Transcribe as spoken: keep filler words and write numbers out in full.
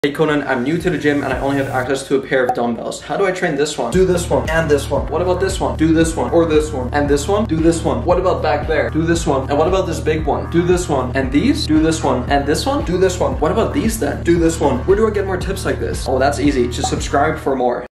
Hey Conan, I'm new to the gym and I only have access to a pair of dumbbells. How do I train this one? Do this one and this one. What about this one? Do this one or this one and this one? Do this one. What about back there? Do this one. And what about this big one? Do this one. And these? Do this one. And this one? Do this one. What about these then? Do this one. Where do I get more tips like this? Oh, that's easy. Just subscribe for more.